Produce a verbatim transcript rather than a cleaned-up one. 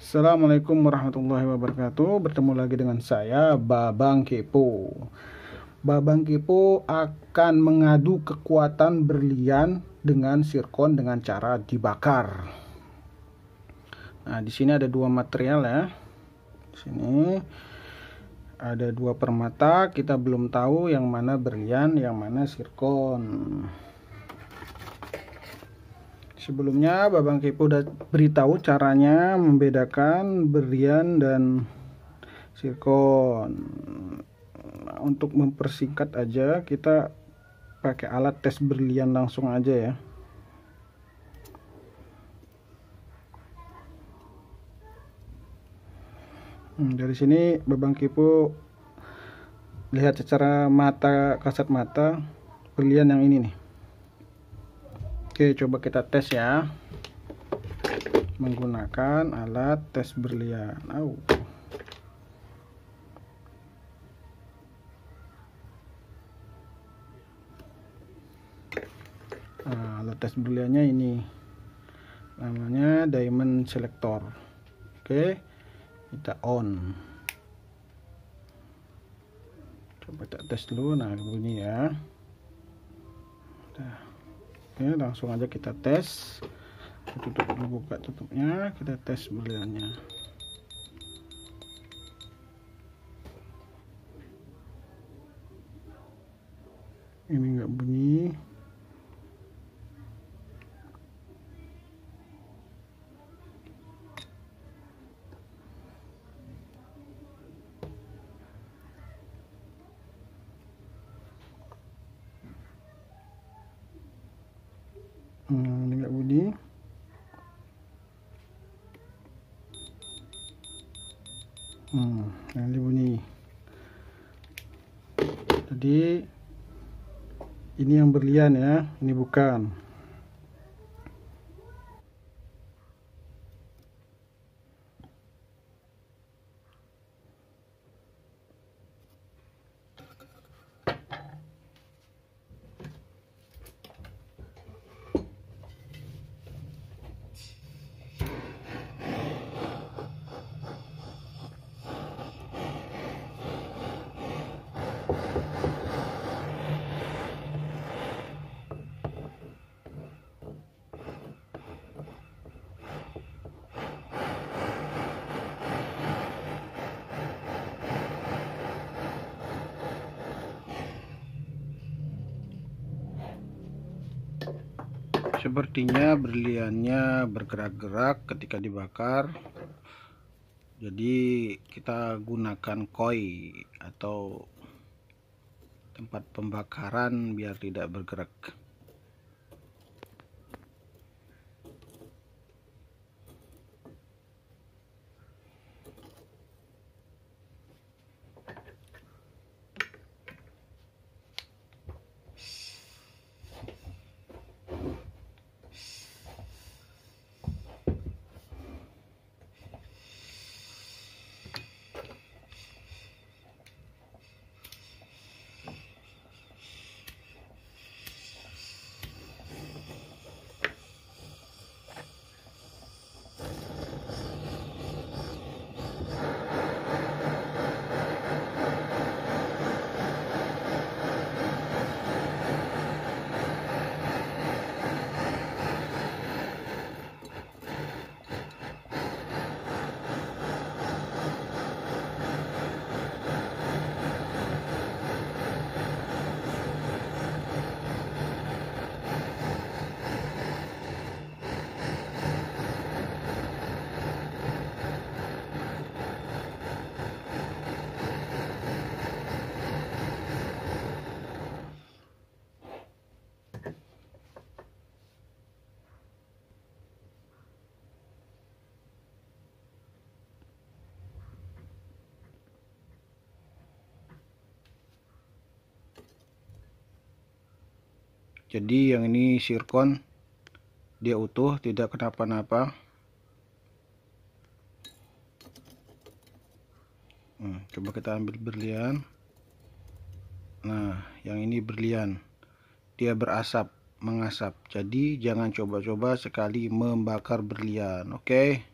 Assalamualaikum warahmatullahi wabarakatuh. Bertemu lagi dengan saya Babang Kepo. Babang Kepo akan mengadu kekuatan berlian dengan zirkon dengan cara dibakar. Nah, di sini ada dua material ya. Di sini ada dua permata. Kita belum tahu yang mana berlian, yang mana zirkon. Sebelumnya Babang Kepo udah beritahu caranya membedakan berlian dan zirkon. Nah, untuk mempersingkat aja kita pakai alat tes berlian langsung aja ya. Hmm, dari sini Babang Kepo lihat secara mata kasat mata berlian yang ini nih. Oke, coba kita tes ya menggunakan alat tes berlian. Au. Nah, alat tes berliannya ini namanya diamond selector. Oke, kita on. Coba kita tes dulu. Nah, bunyi ya. Nah. Oke, langsung aja kita tes. Tutup dulu, buka tutupnya, kita tes berliannya. Ini nggak bunyi. Hmm, ini nggak bunyi. Hmm, ini bunyi. Jadi ini yang berlian ya, ini bukan. Sepertinya berliannya bergerak-gerak ketika dibakar. Jadi kita gunakan koi atau tempat pembakaran biar tidak bergerak. Jadi yang ini zirkon, dia utuh, tidak kenapa-napa. Hmm, coba kita ambil berlian. Nah, yang ini berlian, dia berasap, mengasap. Jadi jangan coba-coba sekali membakar berlian, oke?